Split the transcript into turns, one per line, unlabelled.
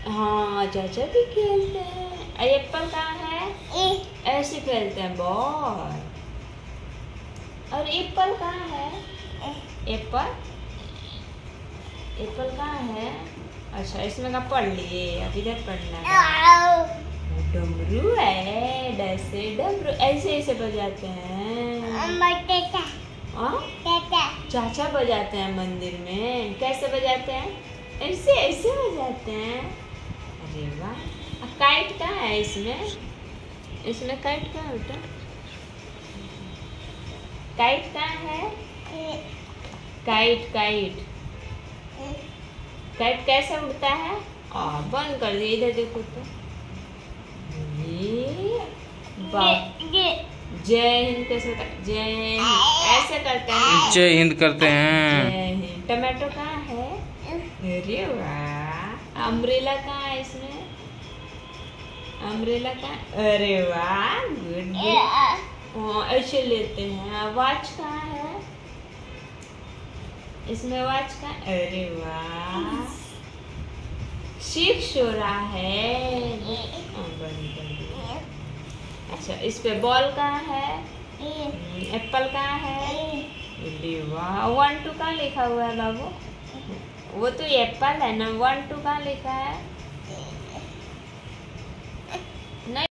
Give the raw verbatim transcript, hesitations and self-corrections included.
हाँ चाचा भी खेलते हैं। एप्पल कहाँ है? ऐसे खेलते हैं बॉल। और एप्पल कहाँ है? एप्पल एप्पल कहाँ है? अच्छा इसमें का पढ़ लिए, अब इधर पढ़ना है। डमरू है, ऐसे डमरू ऐसे ऐसे बजाते हैं। हाँ चाचा बजाते हैं मंदिर में। कैसे बजाते हैं? ऐसे ऐसे बजाते हैं। अरे वाह। काइट कहाँ है इसमें? इसमें काइट कहाँ है बेटा? काइट कहाँ है? काइट काइट काइट कैसे उड़ता है? आ बंद कर दिए, इधर देखो तो। ये जय हिंद कैसे होता है? जय हिंद ऐसे करते हैं।
जय हिंद करते हैं।
जय हिंद। टमाटो कहाँ है? अरे वाह। अम्ब्रेला कहाँ है इसमें? अम्ब्रेला कहाँ? अरे वाह गुड गुड। ऐसे लेते हैं। वॉच कहाँ है? इसमें वॉच का? अरे वाह। शिव सो रहा है। अच्छा इस पे बॉल कहाँ है? एप्पल कहाँ है? अरे वाह। वन टू कहाँ लिखा हुआ है बाबू? वो तो एप्पल है ना। वन टू कहाँ लिखा है? नहीं